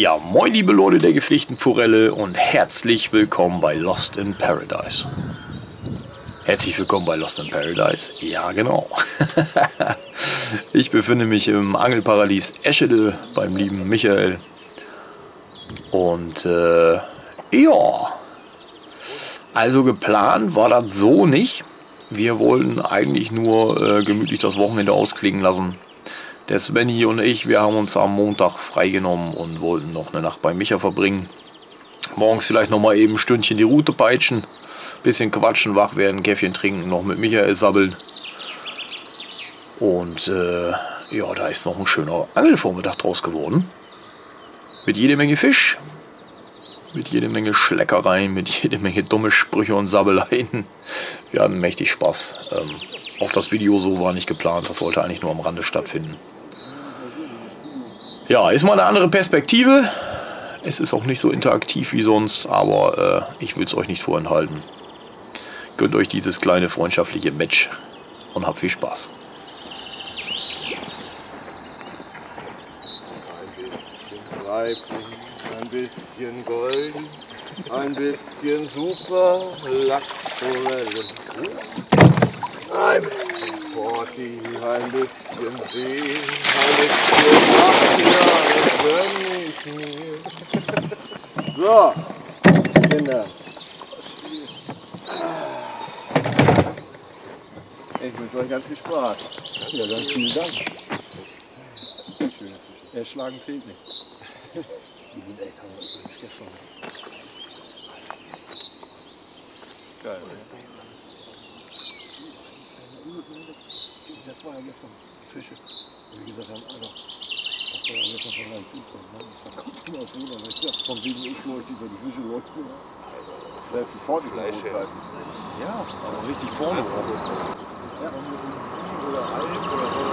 Ja, moin liebe Leute der gepflegten Forelle und herzlich willkommen bei Lost in Paradise. Herzlich willkommen bei Lost in Paradise. Ja, genau. Ich befinde mich im Angelparadies Eschede beim lieben Michael. Und ja, also geplant war das so nicht. Wir wollten eigentlich nur gemütlich das Wochenende ausklingen lassen. Der Svenny und ich, wir haben uns am Montag freigenommen und wollten noch eine Nacht bei Micha verbringen. Morgens vielleicht nochmal eben ein Stündchen die Route peitschen, bisschen quatschen, wach werden, Käffchen trinken, noch mit Michael sabbeln. Und ja, da ist noch ein schöner Angelvormittag draus geworden. Mit jede Menge Fisch, mit jede Menge Schleckereien, mit jede Menge dumme Sprüche und Sabbeleien. Wir hatten mächtig Spaß. Auch das Video so war nicht geplant, das sollte eigentlich nur am Rande stattfinden. Ja, ist mal eine andere Perspektive. Es ist auch nicht so interaktiv wie sonst, aber ich will es euch nicht vorenthalten. Gönnt euch dieses kleine freundschaftliche Match und habt viel Spaß. Ein bisschen golden, ein bisschen super Lachsforelle. Ein bisschen Porti, ein bisschen See, ein bisschen Mafia, das gönn ich mir. So, Kinder. Ich wünsche euch ganz viel Spaß. Ja, ganz vielen Dank. Erschlagen zählt nicht. Die sind echt, haben wir übrigens gestern. Geil, ne? Das war ja gestern Fische. Wie gesagt, haben einfach. Das war ja gestern von meinem Fußball. Das war kurz mal so, aber ich dachte, von wegen ich leuchte über die Fische leuchten. Selbst sofort die Fleisch. Ja, aber richtig vorne. Ja, oder halb oder so.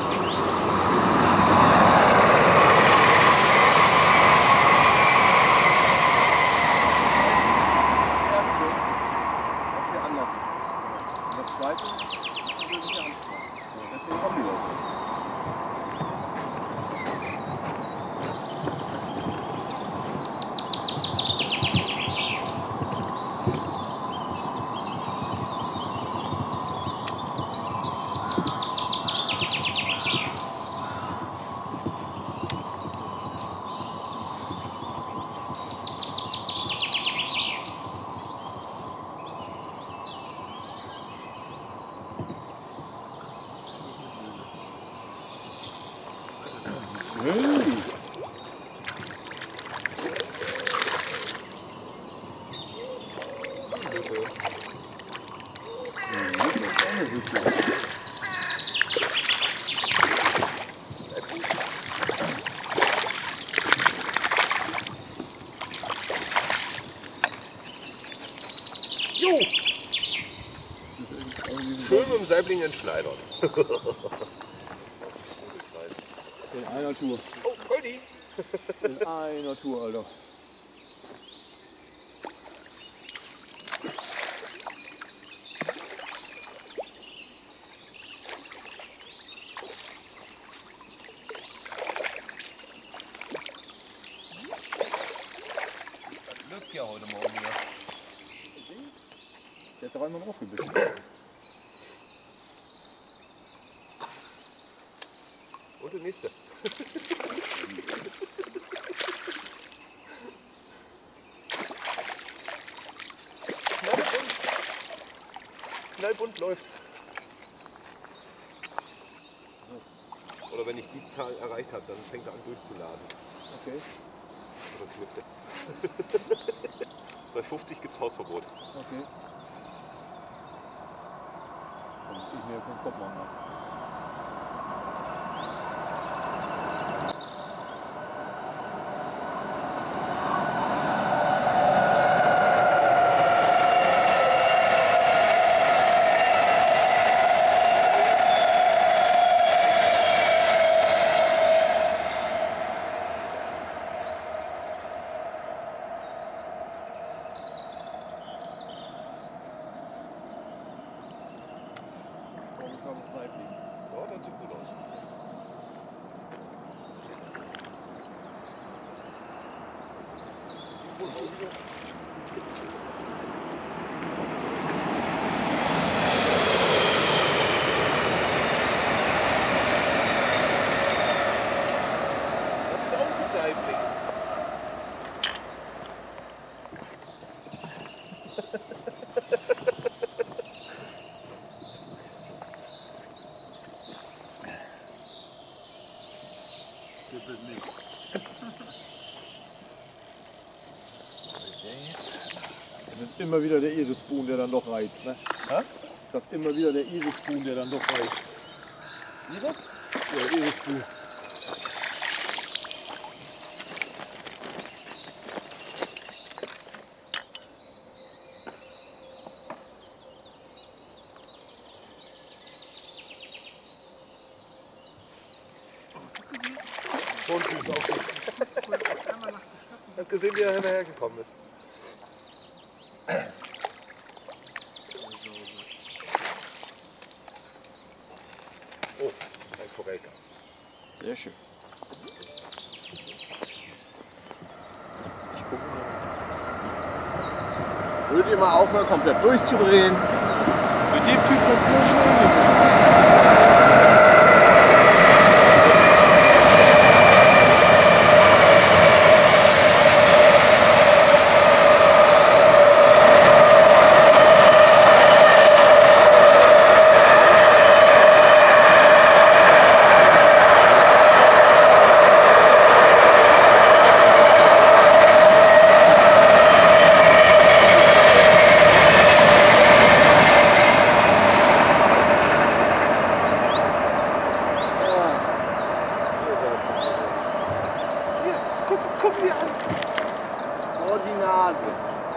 Schön mit dem Saibling entschneidert. In einer Tour. Oh, Goldi! In einer Tour, Alter. Das lügt ja heute Morgen wieder. Der hat dreimal aufgebissen. Und der nächste. Knallbunt läuft. Oder wenn ich die Zahl erreicht habe, dann fängt er an durchzuladen. Okay. Oder flippt. Bei 50 gibt es Hausverbot. Okay. Dann muss ich mir keinen Kopf machen. Zeit liegen. Das ist immer wieder der Iris-Spoon, der dann doch reizt, ne? Hä? Das ist immer wieder der Iris-Spoon, der dann doch reizt. Iris? Ja, Iris-Spoon. Tonfüße auch so. Ich hab gesehen, wie er hinterhergekommen ist. Oh, ein Forelka. Sehr schön. Ich gucke mal. Würdet ihr mal aufhören, komplett durchzudrehen? Mit dem Typ von Guck mir an! vor die Nase.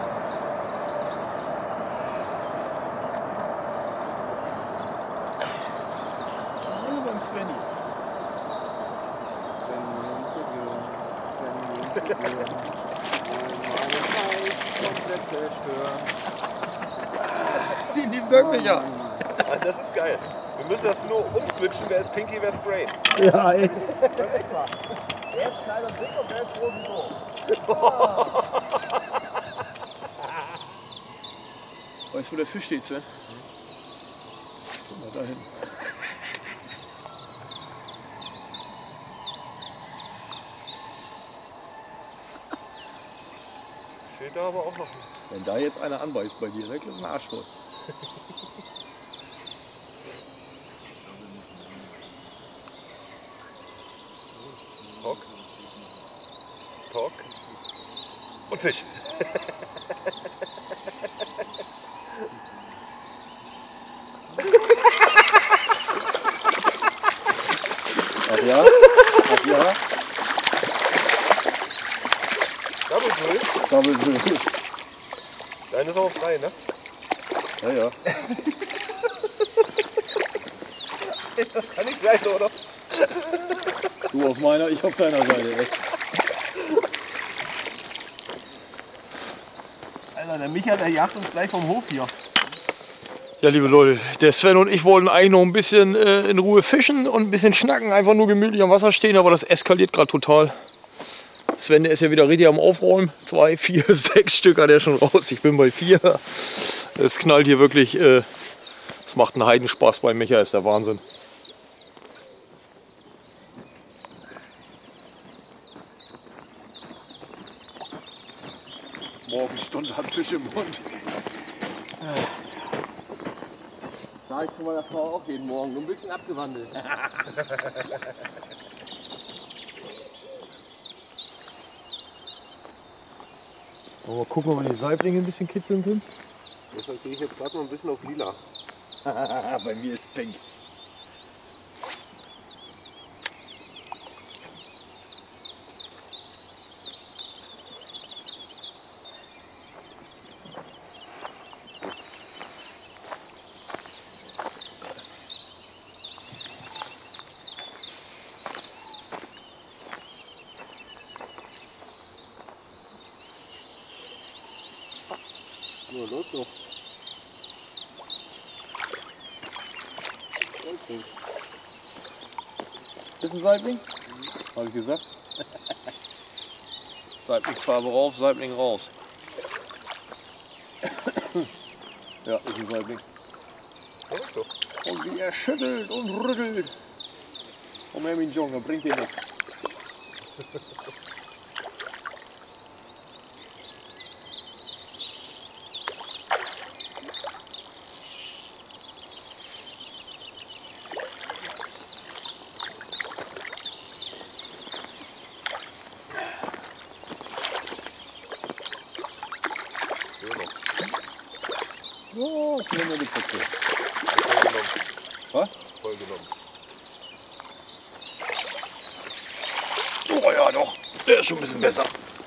Hallo beim Svenny. Komplett zerstören. Vielen lieben Dank, Micha. Ah, das ist geil. Wir müssen das nur umswitchen, wer ist Pinky, wer ist Brain. Ja, ey. Er ist kleiner Dick und wer ist groß und doof. Weißt du, wo der Fisch steht, Sven? Guck mal da hin. Steht da aber auch noch. Wenn da jetzt einer anbeißt bei dir, dann kriegst du einen Arsch voll. Talk. Talk. Und Fisch. Ach ja? Ach ja? Double Drill. Double Drill. Deine ist auch frei, ne? Ja, ja. Das kann nicht sein, oder? Du auf meiner, ich auf deiner Seite. Echt. Alter, der Micha, der jagt uns gleich vom Hof hier. Ja, liebe Leute, der Sven und ich wollten eigentlich noch ein bisschen in Ruhe fischen und ein bisschen schnacken, einfach nur gemütlich am Wasser stehen, aber das eskaliert gerade total. Sven, der ist ja wieder richtig am Aufräumen. 2, 4, 6 Stück hat er schon raus. Ich bin bei 4. Es knallt hier wirklich. Es macht einen Heidenspaß bei Micha, ist der Wahnsinn. Morgenstunde hat Fisch im Mund. Sag ich zu meiner Frau auch jeden Morgen, nur ein bisschen abgewandelt. Mal gucken, ob wir die Saiblinge ein bisschen kitzeln können. Deshalb gehe ich jetzt gerade noch ein bisschen auf lila. Bei mir ist pink. Ja, läuft doch. Ist ein Saibling? Habe ich gesagt. Saiblingsfarbe rauf, Saibling raus. Ja, ist ein Saibling. Ja, ist doch. Und wie er schüttelt und rüttelt. Und mehr mit Junge, bringt dir nichts. Ja, ich nehme die Putze. Voll genommen. Was? Voll genommen. Oh ja, doch. Der ist schon ein bisschen besser.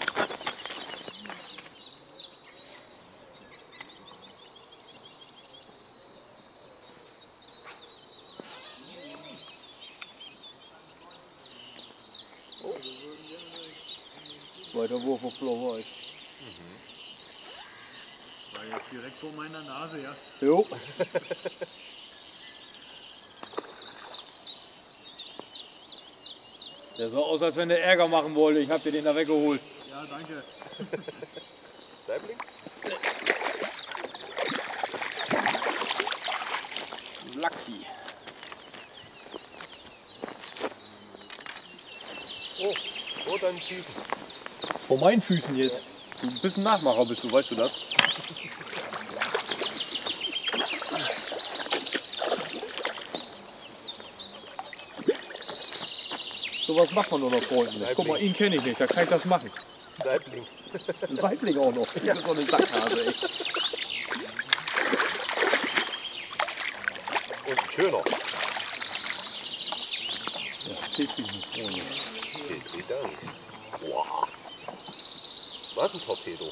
Zweiter Wurf auf Blau-Weiß. War jetzt direkt vor meiner Nase, ja. Jo. Der sah aus, als wenn der Ärger machen wollte. Ich hab dir den da weggeholt. Ja, danke. Saibling? Lachsi. Oh, vor deinen Füßen. Vor meinen Füßen jetzt. Du bist ein Nachmacher, bist du, weißt du das? So was macht man unter Freunden nicht. Guck mal, ihn kenne ich nicht, da kann ich das machen. Saibling. Ein Saibling auch noch. Das ist so eine Sackhase, ey. Und ein schöner. Petri. Wow. Was ein Torpedo.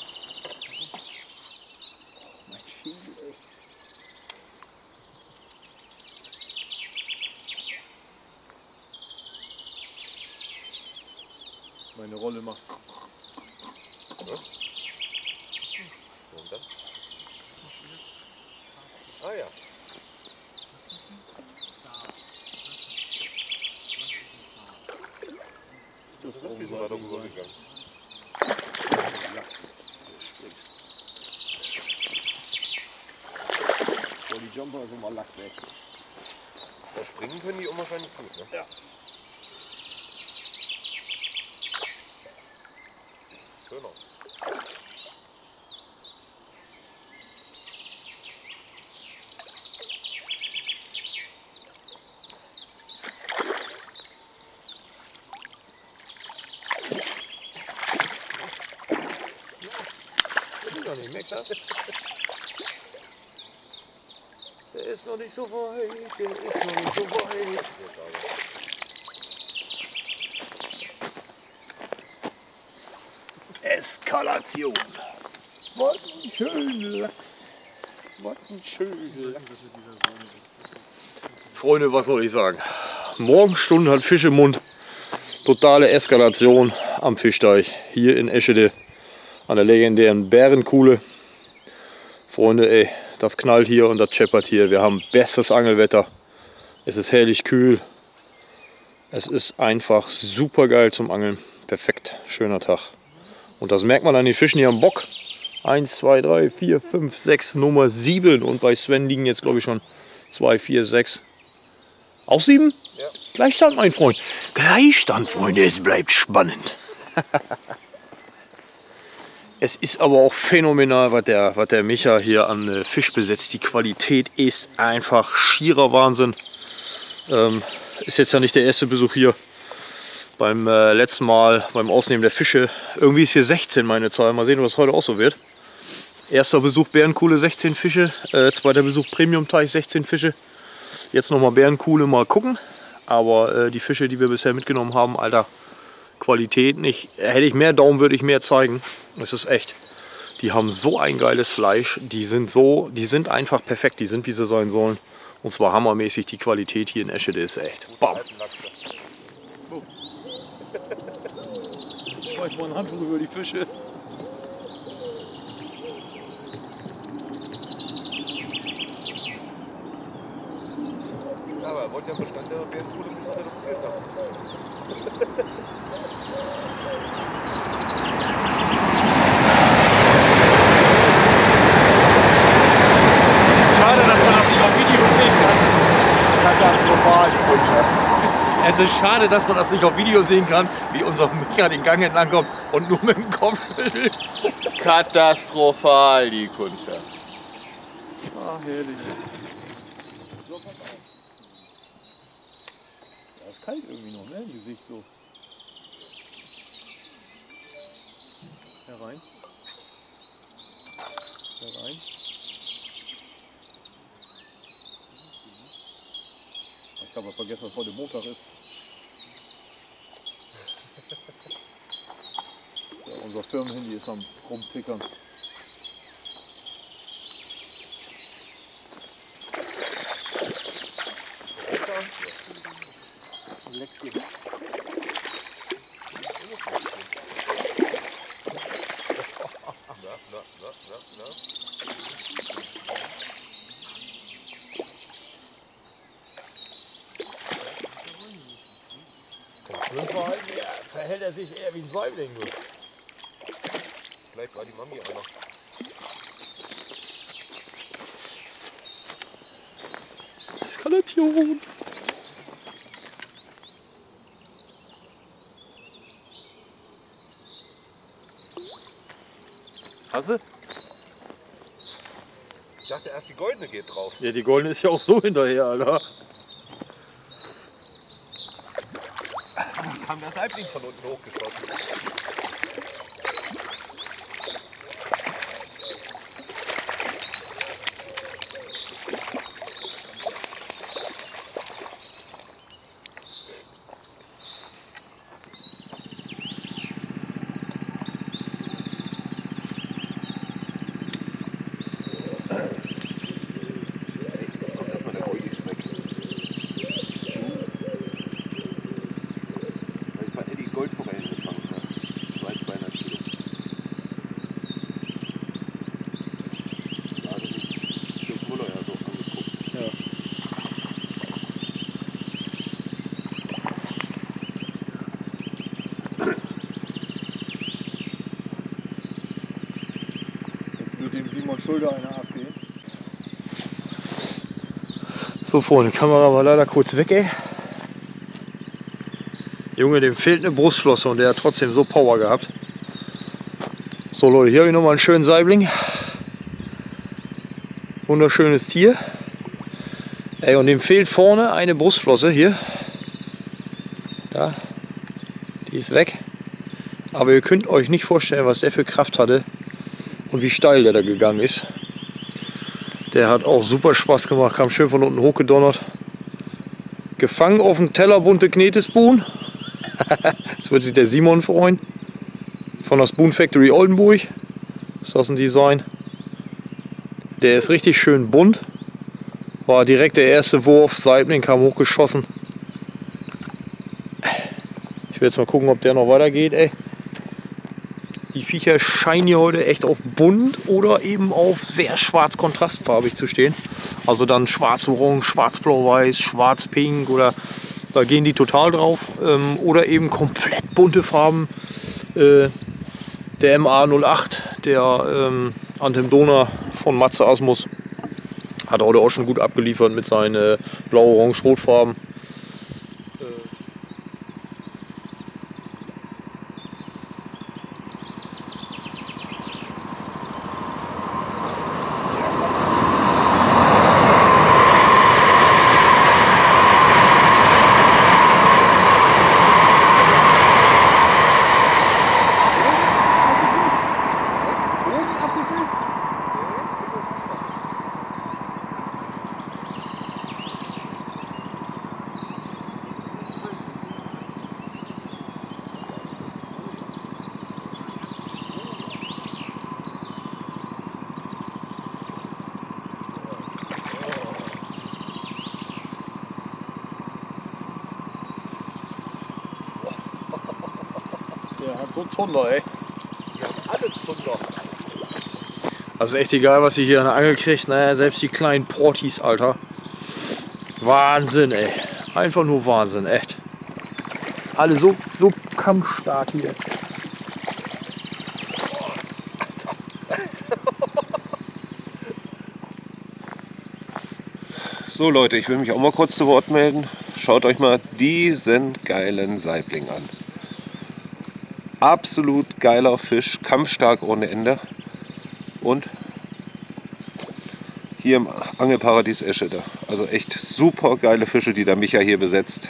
Meine Rolle macht. Ja. Und dann? Ah ja. Das ist auch ein bisschen weiter rübergegangen. So, die Jumper ist immer Lack weg. Da springen können die unwahrscheinlich gut, ne? Ja. Schöner. Noch nicht, merkst du das? Der ist noch nicht so weit, der ist noch nicht so weit. Eskalation. Was ein schöner Lachs. Was ein schöner Lachs. Freunde, was soll ich sagen? Morgenstunden hat Fisch im Mund. Totale Eskalation am Fischteich hier in Eschede an der legendären Bärenkuhle. Freunde, ey, das knallt hier und das scheppert hier. Wir haben bestes Angelwetter. Es ist herrlich kühl. Es ist einfach super geil zum Angeln. Perfekt, schöner Tag. Und das merkt man an den Fischen hier am Bock. 1, 2, 3, 4, 5, 6, Nummer 7. Und bei Sven liegen jetzt, glaube ich, schon 2, 4, 6. Auch 7? Ja. Gleichstand, mein Freund. Gleichstand, Freunde, es bleibt spannend. Es ist aber auch phänomenal, was der Micha hier an Fisch besetzt. Die Qualität ist einfach schierer Wahnsinn. Ist jetzt ja nicht der erste Besuch hier. Beim letzten Mal, beim Ausnehmen der Fische, irgendwie ist hier 16 meine Zahl. Mal sehen, was heute auch so wird. Erster Besuch Bärenkuhle, 16 Fische. Zweiter Besuch Premium-Teich, 16 Fische. Jetzt nochmal Bärenkuhle, mal gucken. Aber die Fische, die wir bisher mitgenommen haben, Alter, Qualität nicht. Hätte ich mehr Daumen, würde ich mehr zeigen. Es ist echt. Die haben so ein geiles Fleisch. Die sind einfach perfekt. Die sind, wie sie sein sollen. Und zwar hammermäßig. Die Qualität hier in Eschede ist echt. Bam. Ich weiß mal ein Handtuch über die Fische. Ja, aber er wollte ja Bestand der Bärenkuhle ein bisschen reduziert haben. Es ist schade, dass man das nicht auf Video sehen kann, wie unser Micha den Gang entlang kommt und nur mit dem Kopf schüttelt. Katastrophal, die Kundschaft. Ach, herrlich. Ja, ist kalt irgendwie noch, ne? Im Gesicht so. Herein. Herein. Ich habe vergessen, dass heute Montag ist. Ja, unser Firmenhandy ist am Rumtickern. Verhält er sich eher wie ein Säugling. Vielleicht war die Mami auch noch. Eskalation. Hast du? Ich dachte erst, die goldene geht drauf. Ja, die goldene ist ja auch so hinterher, Alter. Kam der Saibling von unten hochgeschossen. Goldforellen gefangen hat. 200 Kilo. Da hatte ich das Muller ja so angeguckt. Ja. Jetzt wird dem Simon Schulter eine abgehen. So, Freunde, Kamera war leider kurz weg, ey. Junge, dem fehlt eine Brustflosse und der hat trotzdem so Power gehabt. So Leute, hier habe ich nochmal einen schönen Saibling. Wunderschönes Tier. Ey, und dem fehlt vorne eine Brustflosse hier. Da. Die ist weg. Aber ihr könnt euch nicht vorstellen, was der für Kraft hatte und wie steil der da gegangen ist. Der hat auch super Spaß gemacht, kam schön von unten hochgedonnert. Gefangen auf dem Teller bunte Knetespoon. Das wird sich der Simon freuen. Von der Spoon Factory Oldenburg. Ist das ein Design? Der ist richtig schön bunt. War direkt der erste Wurf. Saibling kam hochgeschossen. Ich will jetzt mal gucken, ob der noch weitergeht. Ey. Die Viecher scheinen hier heute echt auf bunt oder eben auf sehr schwarz kontrastfarbig zu stehen. Also dann schwarz-orange, schwarz-blau-weiß, schwarz-pink oder da gehen die total drauf. Oder eben komplett bunte Farben. Der MA08, der Antemdona von Matze Asmus, hat heute auch schon gut abgeliefert mit seinen blau-orange-rotfarben. Der hat so Zunder, ey. Die haben alle Zunder. Also echt egal, was ihr hier an der Angel kriegt. Naja, selbst die kleinen Portis, Alter. Wahnsinn, ey. Einfach nur Wahnsinn, echt. Alle so kampfstark hier. So Leute, ich will mich auch mal kurz zu Wort melden. schaut euch mal diesen geilen Saibling an. Absolut geiler Fisch, kampfstark ohne Ende. Und hier im Angelparadies Eschede. Also echt super geile Fische, die der Micha hier besetzt.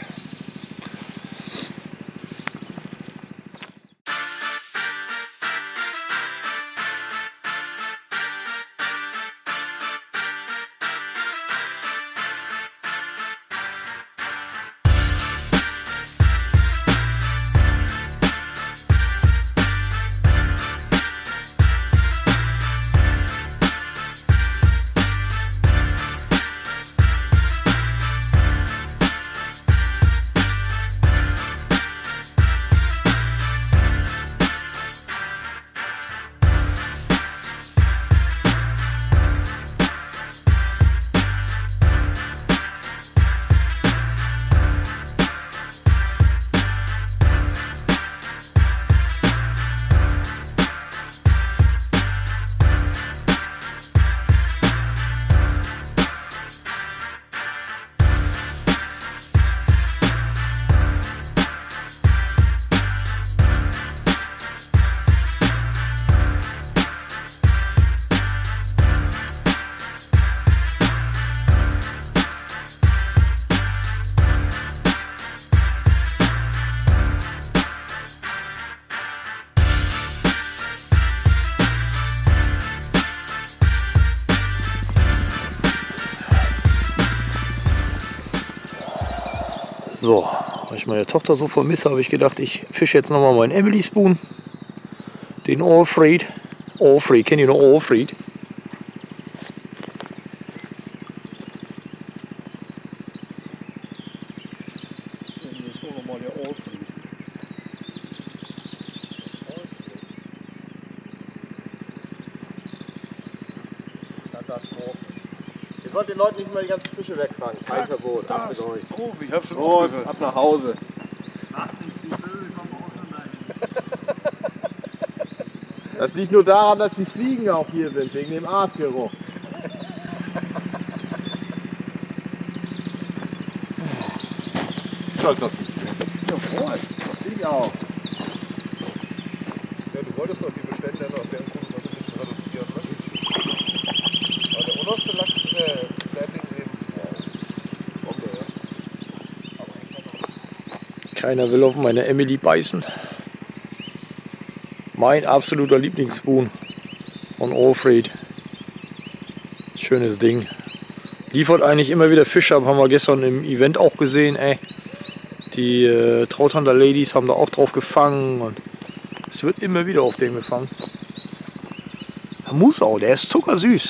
So, weil ich meine Tochter so vermisse, habe ich gedacht, ich fische jetzt nochmal meinen Emily Spoon. Den Alfred. Alfred, kennt ihr noch Alfred? Jetzt holen wir mal der Alfred. Katastrophe. Ihr sollt den Leuten nicht mal die ganzen Fische wegfangen. Kein Verbot. Ab mit euch. Profi, ich hab schon Los, aufgehört. ab nach Hause. Macht nichts, die Vögel kommen auch schon dahin. Das liegt nur daran, dass die Fliegen auch hier sind, wegen dem Aasgeruch. Stolz auf dich. Ja, wohl. Ich auch. Ja, du wolltest doch die Bestände noch auf deren Kunden was ein bisschen reduzieren, ne? Aber der unterste Lachs, Saibling eben, wow. Bombe, ja. Aber eigentlich noch. Keiner will auf meine Emily beißen. Mein absoluter Lieblingsspoon von Alfred. Schönes Ding. Liefert eigentlich immer wieder Fische ab, haben wir gestern im Event auch gesehen. Ey. Die Trauthander Ladies haben da auch drauf gefangen. Und es wird immer wieder auf den gefangen. Der Musau, der ist zuckersüß.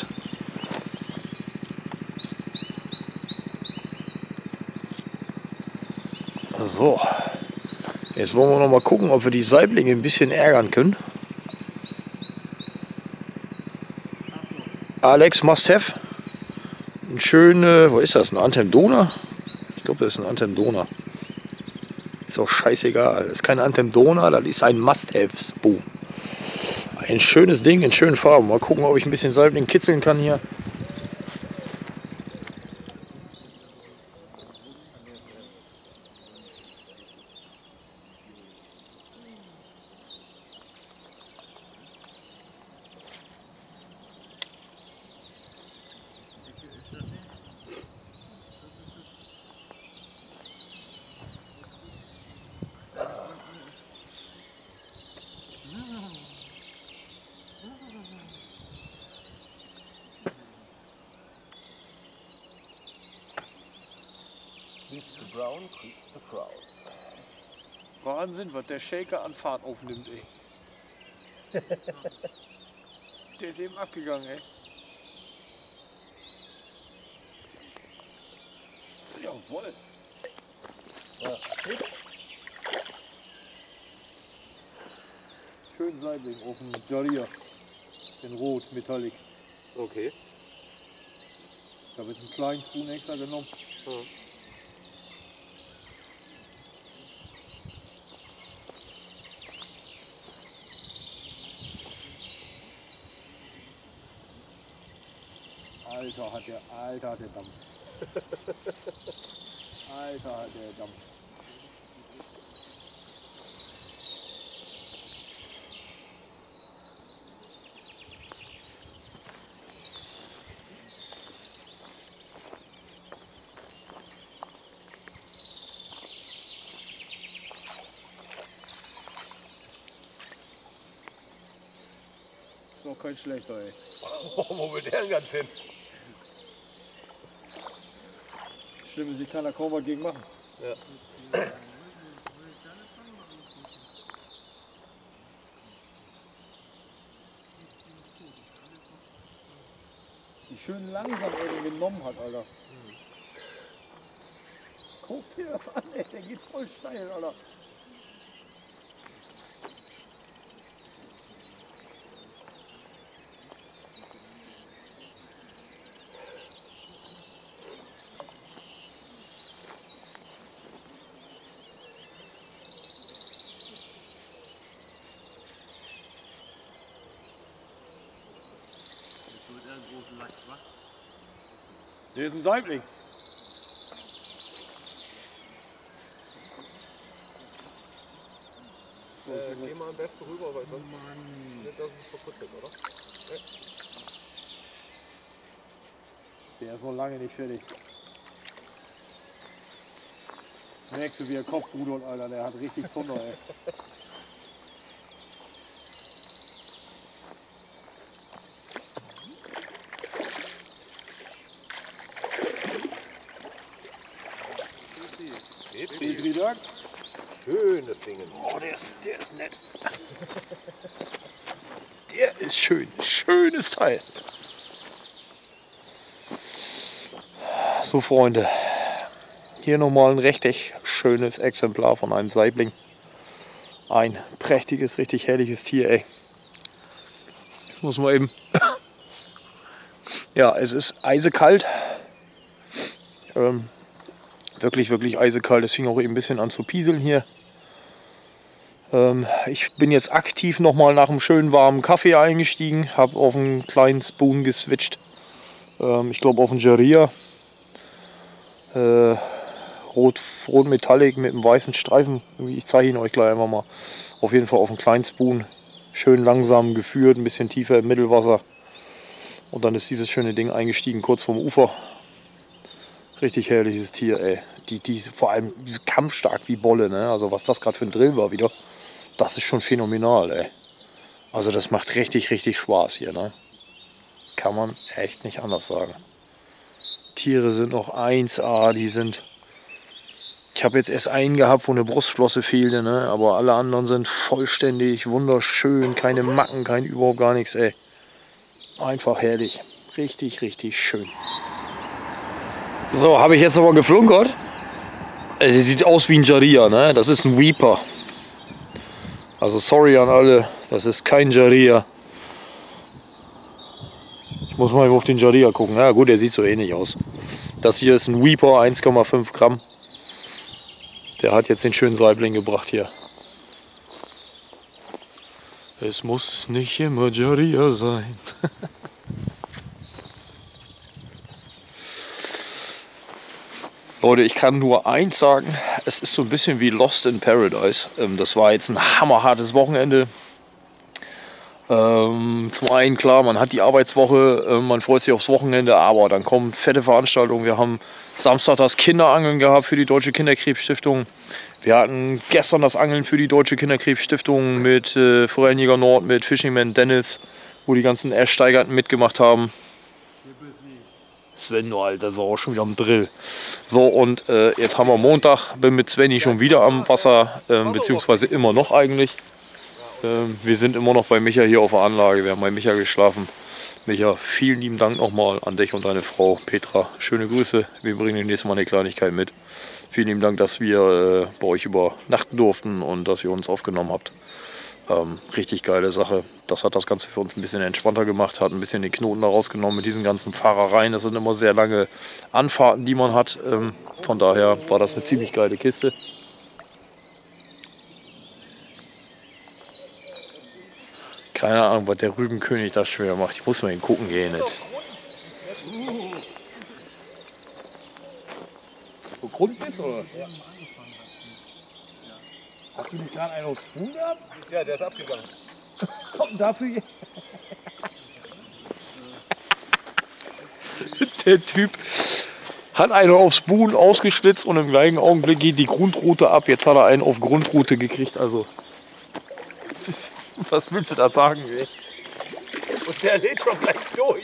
So. Jetzt wollen wir noch mal gucken, ob wir die Saiblinge ein bisschen ärgern können. Alex must have. Ein schöner, wo ist das? Ein Antemdona? Ich glaube, das ist ein Antemdona. Ist auch scheißegal. Das ist kein Antemdona, das ist ein Must-Have-Spoon. Ein schönes Ding in schönen Farben. Mal gucken, ob ich ein bisschen Saibling kitzeln kann hier. Mr. Brown creeps the frown. Wahnsinn, was der Shaker an Fahrt aufnimmt, ey. Der ist eben abgegangen, ey. Jawohl. Schön Saibling auf dem Jaria. Den Rot, Metallic. Okay. Ich habe jetzt einen kleinen Spoon extra genommen. Alter, hat der Dampf. Alter, der Dampf. Ist noch kein schlechter, ey. Wo will der denn ganz hin? Schlimm ist, ich kann da kaum was gegen machen. Ja. Wie schön langsam er den genommen hat, Alter. Guck dir das an, ey, der geht voll steil, Alter. Der ist ein Saibling. Geh mal am besten rüber, weil sonst nicht, dass es verputzelt, oder? Ja. Der ist noch lange nicht fertig. Merkst du, wie er Kopf rudert, Alter. Der hat richtig Zunder, ey. Schönes Ding. Oh, der ist nett. Der ist schön. Schönes Teil. So, Freunde. Hier nochmal ein richtig schönes Exemplar von einem Saibling. Ein prächtiges, richtig herrliches Tier, ey. Ich muss mal eben. Ja, es ist eisekalt. Wirklich, wirklich eisekalt. Es fing auch eben ein bisschen an zu pieseln hier. Ich bin jetzt aktiv nochmal nach einem schönen warmen Kaffee eingestiegen. Habe auf einen kleinen Spoon geswitcht. Ich glaube auf einen Jaria. Rot Metallic mit einem weißen Streifen. Ich zeige ihn euch gleich einfach mal. Auf jeden Fall auf einen kleinen Spoon. Schön langsam geführt, ein bisschen tiefer im Mittelwasser. Und dann ist dieses schöne Ding eingestiegen, kurz vorm Ufer. Richtig herrliches Tier, ey. Die vor allem kampfstark wie Bolle, ne? Also was das gerade für ein Drill war wieder. Das ist schon phänomenal, ey. Also das macht richtig, richtig Spaß hier, ne? Kann man echt nicht anders sagen. Tiere sind noch 1A, die sind... Ich habe jetzt erst einen gehabt, wo eine Brustflosse fehlte, ne? Aber alle anderen sind vollständig, wunderschön, keine Macken, kein überhaupt gar nichts, ey. Einfach herrlich. Richtig, richtig schön. So, habe ich jetzt aber geflunkert. Sie sieht aus wie ein Jaria, ne? Das ist ein Weeper. Also sorry an alle, das ist kein Jaria. Ich muss mal eben auf den Jaria gucken. Ja gut, der sieht so ähnlich aus. Das hier ist ein Weeper, 1,5 Gramm. Der hat jetzt den schönen Saibling gebracht hier. Es muss nicht immer Jaria sein. Leute, ich kann nur eins sagen, es ist so ein bisschen wie Lost in Paradise. Das war jetzt ein hammerhartes Wochenende. Zum einen, klar, man hat die Arbeitswoche, man freut sich aufs Wochenende, aber dann kommen fette Veranstaltungen. Wir haben Samstag das Kinderangeln gehabt für die Deutsche Kinderkrebsstiftung. Wir hatten gestern das Angeln für die Deutsche Kinderkrebsstiftung mit Forellenjäger Nord, mit Fishingman Dennis, wo die ganzen Ersteigerten mitgemacht haben. Sven, du alter Sau, schon wieder am Drill. So, und jetzt haben wir Montag, bin mit Svenny schon wieder am Wasser, beziehungsweise immer noch eigentlich. Wir sind immer noch bei Micha hier auf der Anlage, wir haben bei Micha geschlafen. Micha, vielen lieben Dank nochmal an dich und deine Frau Petra. Schöne Grüße, wir bringen nächstes Mal eine Kleinigkeit mit. Vielen lieben Dank, dass wir bei euch übernachten durften und dass ihr uns aufgenommen habt. Richtig geile Sache. Das hat das Ganze für uns ein bisschen entspannter gemacht, hat ein bisschen den Knoten da rausgenommen mit diesen ganzen Fahrereien. Das sind immer sehr lange Anfahrten, die man hat. Von daher war das eine ziemlich geile Kiste. Keine Ahnung, was der Rübenkönig da schwer macht. Ich muss mal ihn gucken gehen. Nicht? Wo Grund bist, oder? Ja. Hast du nicht gerade einen aufs Huhn gehabt? Ja, der ist abgegangen. Kommt dafür. Der Typ hat einen aufs Buhn ausgeschlitzt und im gleichen Augenblick geht die Grundroute ab. Jetzt hat er einen auf Grundroute gekriegt. Also, was willst du da sagen? Ey? Und der lädt schon gleich durch.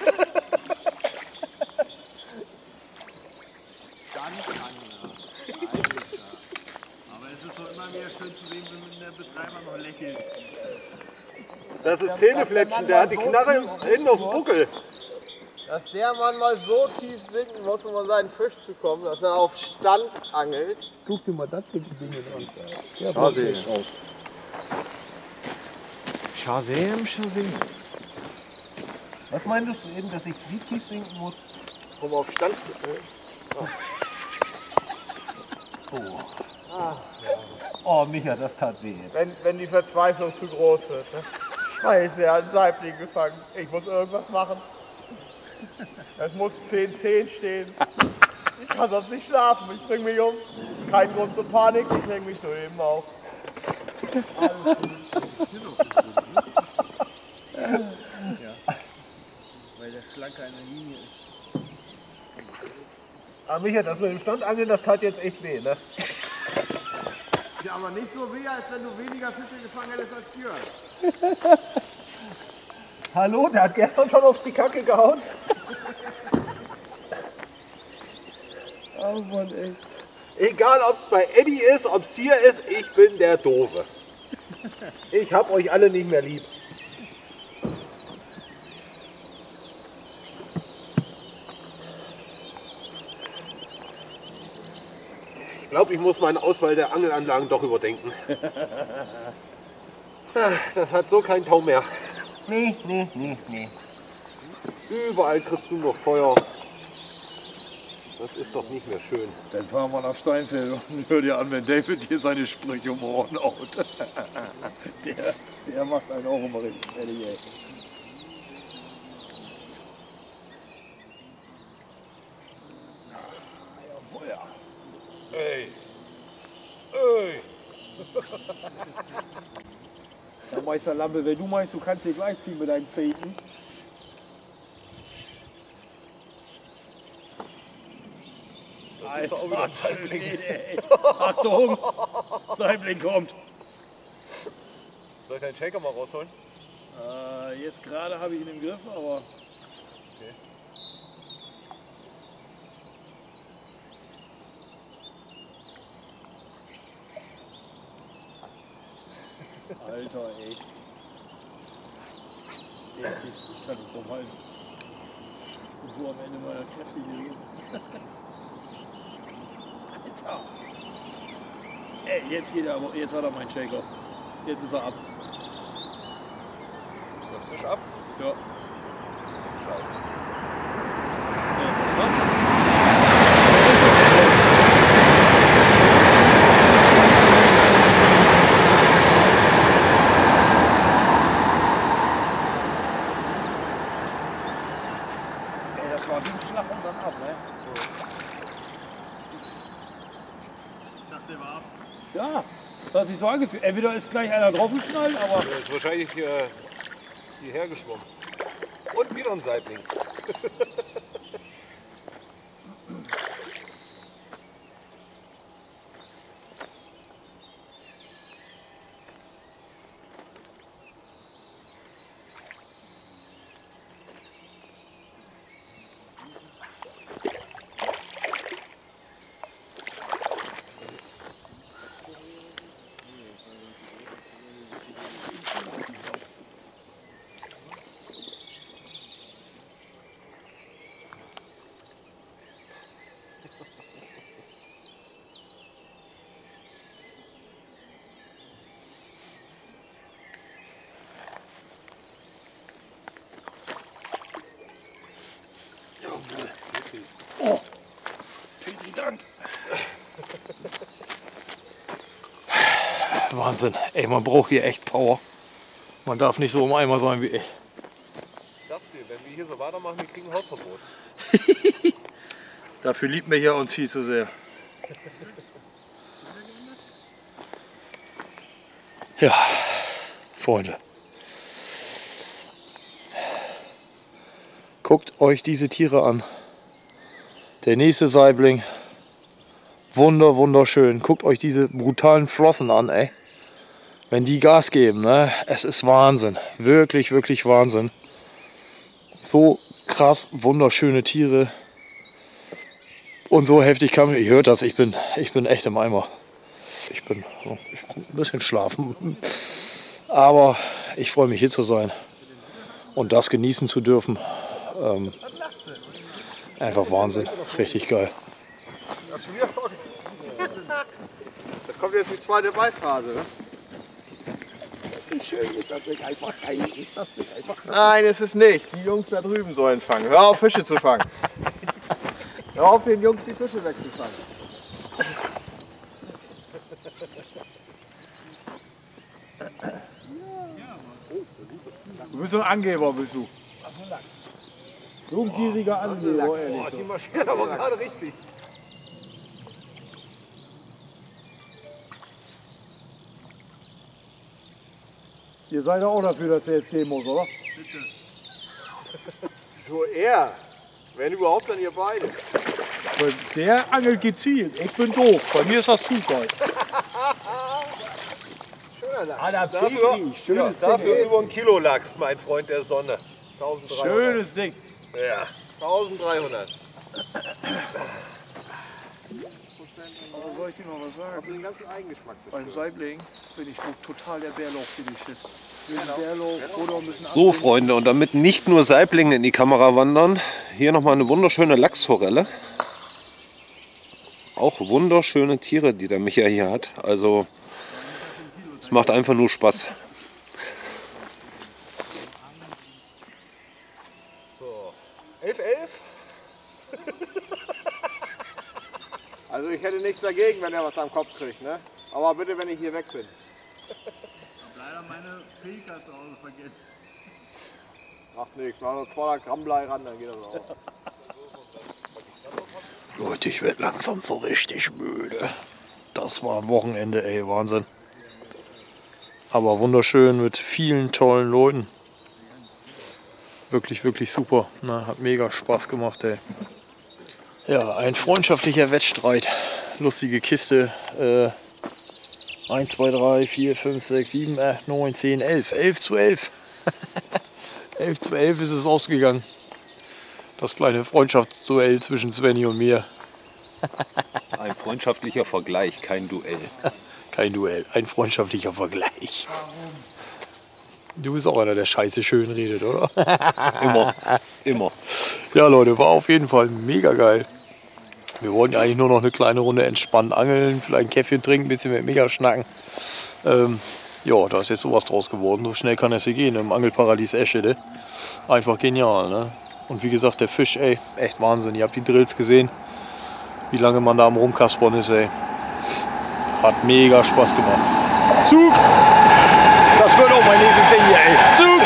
Aber es ist doch immer wieder schön zu sehen, wenn der Betreiber noch lächelt. Das ist Zähnefletschen, der hat die Knarre hinten auf dem Buckel. Dass der Mann mal so tief sinken muss, um an seinen Fisch zu kommen, dass er auf Stand angelt. Guck dir mal das Ding an. Ja, Schade. Shazam. Was meintest du eben, dass ich wie tief sinken muss? Um auf Stand zu. Oh, Micha, das tat weh jetzt. Wenn die Verzweiflung zu groß wird. Ne? Scheiße, er hat einen Saibling gefangen. Ich muss irgendwas machen. Es muss 10-10 stehen. Ich kann sonst nicht schlafen. Ich bring mich um. Kein Grund zur Panik. Ich lenke mich nur eben auf. Weil der schlanker in der Linie ist. Aber Micha, das mit dem Standangeln, das tat jetzt echt weh, ne? Ja, aber nicht so weh, als wenn du weniger Fische gefangen hättest als Björn. Hallo, der hat gestern schon auf die Kacke gehauen. Oh Mann, ey. Egal, ob es bei Eddie ist, ob es hier ist, ich bin der Doofe. Ich hab euch alle nicht mehr lieb. Ich glaube, ich muss meine Auswahl der Angelanlagen doch überdenken. Das hat so keinen Tau mehr. Nee. Überall kriegst du noch Feuer. Das ist doch nicht mehr schön. Dann fahren wir nach Steinfeld und hör dir an, wenn David hier seine Sprüche um Ohren haut. Der macht einen auch immer richtig fertig, ey. Ey. Ja, Meister Lampe, wenn du meinst, du kannst hier gleich ziehen mit deinen Zehnten. Alter, Saibling. Achtung, Saibling kommt. Soll ich deinen Shaker mal rausholen? Jetzt gerade habe ich ihn im Griff, aber... Okay. Alter, ey. Ich kann nicht drum halten. Und so am Ende meiner Kräfte hier gehen. Alter. Ey, jetzt geht er aber, jetzt hat er meinen Shaker. Jetzt ist er ab. Das Fisch ab? Ja. Scheiße. Ey, das war wie ein Schlag und dann ab, ne? Ich dachte, der war ab. Ja, das hat sich so angefühlt. Entweder ist gleich einer draufgeschnallt, aber... Der ist wahrscheinlich hierher geschwommen. Und wieder ein Saibling. Oh, vielen Dank. Wahnsinn. Ey, man braucht hier echt Power. Man darf nicht so im Eimer sein wie ich. Ich sag's dir, wenn wir hier so weitermachen, wir kriegen ein Hausverbot. Dafür liebt mich ja uns viel zu sehr. Ja, Freunde. Guckt euch diese Tiere an. Der nächste Saibling. Wunderschön. Guckt euch diese brutalen Flossen an, ey. Wenn die Gas geben, ne? Es ist Wahnsinn. Wirklich Wahnsinn. So krass wunderschöne Tiere. Und so heftig kam ich. Ihr hört das, ich bin echt im Eimer. Ich bin ein bisschen schlafen. Aber ich freue mich, hier zu sein. Und das genießen zu dürfen. Einfach Wahnsinn. Richtig geil. Das kommt jetzt die zweite Beißphase, ne? Wie schön ist das nicht einfach geil? Ist das nicht einfach Nein, ist es nicht. Die Jungs da drüben sollen fangen. Hör auf, Fische zu fangen. Hör auf, den Jungs die Fische wegzufangen. Du bist so ein Angeber, bist du. So ein gieriger Angeber, ehrlich. Die marschieren aber gerade richtig. Ihr seid ja auch dafür, dass er jetzt gehen muss, oder? So er. Wenn überhaupt, dann ihr beide. Weil der angelt gezielt. Ich bin doof. Bei mir ist das Zufall. Schöner Lachs. Dafür über ein Kilo Lachs, mein Freund der Sonne. 1300. Schönes Ding. Ja. 1300. Aber soll ich dir noch was sagen? Den ganzen Eigengeschmack. Beim Saibling bin ich total der Bärlauch-Fetischist. Bärlauch oder ein bisschen So Freunde, und damit nicht nur Saiblinge in die Kamera wandern, hier nochmal eine wunderschöne Lachsforelle. Auch wunderschöne Tiere, die der Micha hier hat. Also es macht einfach nur Spaß. So. 11,11? Also ich hätte nichts dagegen, wenn er was am Kopf kriegt, ne? Aber bitte, wenn ich hier weg bin. Leider meine Fähigkeit zu Hause vergessen. Macht nichts, mach nur 200 Gramm Blei ran, dann geht das auch. Leute, ich werde langsam so richtig müde. Das war am Wochenende, ey, Wahnsinn. Aber wunderschön mit vielen tollen Leuten. Wirklich super. Na, hat mega Spaß gemacht, ey. Ja, ein freundschaftlicher Wettstreit. Lustige Kiste. 1, 2, 3, 4, 5, 6, 7, 8, 9, 10, 11. 11:11. 11:11 ist es ausgegangen. Das kleine Freundschaftsduell zwischen Svenny und mir. Ein freundschaftlicher Vergleich, kein Duell. Kein Duell, ein freundschaftlicher Vergleich. Du bist auch einer, der Scheiße schön redet, oder? Immer. Ja, Leute, war auf jeden Fall mega geil. Wir wollten ja eigentlich nur noch eine kleine Runde entspannt angeln, vielleicht ein Käffchen trinken, ein bisschen mit Mega schnacken. Ja, da ist jetzt sowas draus geworden. So schnell kann es hier gehen im Angelparadies Eschede. Einfach genial, ne? Und wie gesagt, der Fisch, ey, echt Wahnsinn. Ihr habt die Drills gesehen, wie lange man da am Rumkaspern ist, ey. Hat mega Spaß gemacht. Zug! Das wird auch mein nächstes Ding hier, ey. Zug!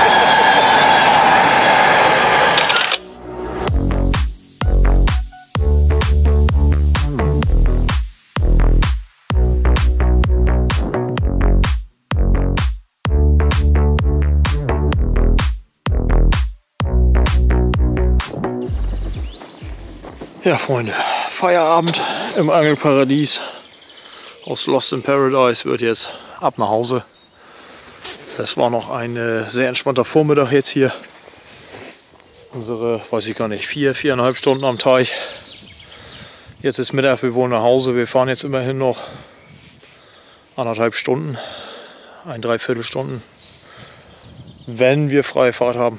Ja, Freunde, Feierabend im Angelparadies aus Lost in Paradise wird jetzt ab nach Hause. Es war noch ein sehr entspannter Vormittag jetzt hier. Unsere, weiß ich gar nicht, 4,5 Stunden am Teich. Jetzt ist Mittag, wir wollen nach Hause. Wir fahren jetzt immerhin noch 1,5 Stunden, 1,75 Stunden, wenn wir freie Fahrt haben.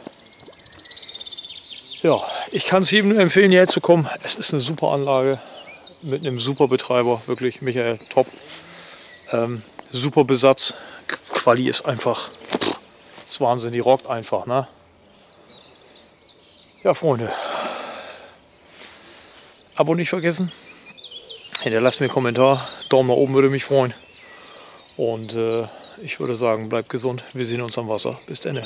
Ja, ich kann es jedem nur empfehlen, hierher zu kommen. Es ist eine super Anlage mit einem super Betreiber, wirklich Michael, top. Super Besatz, Quali ist einfach, ist Wahnsinn, die rockt einfach, ne? Ja, Freunde, Abo nicht vergessen, hinterlasst mir einen Kommentar, Daumen nach oben würde mich freuen. Und ich würde sagen, bleibt gesund, wir sehen uns am Wasser. Bis dann.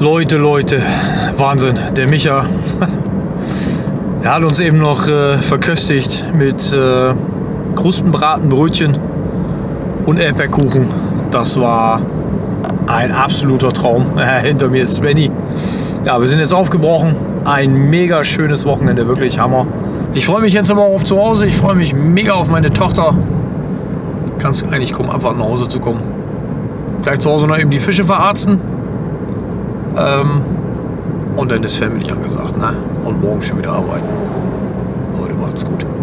Leute, Wahnsinn. Der Micha, er hat uns eben noch verköstigt mit Krustenbratenbrötchen und Erdbeerkuchen. Das war ein absoluter Traum. Hinter mir ist Svenny. Ja, wir sind jetzt aufgebrochen. Ein mega schönes Wochenende, wirklich Hammer. Ich freue mich jetzt aber auch auf zu Hause. Ich freue mich mega auf meine Tochter. Kann es eigentlich kaum abwarten, nach Hause zu kommen. Gleich zu Hause noch eben die Fische verarzten. Und dann ist Family angesagt, ne? Und morgen schon wieder arbeiten. Leute, macht's gut.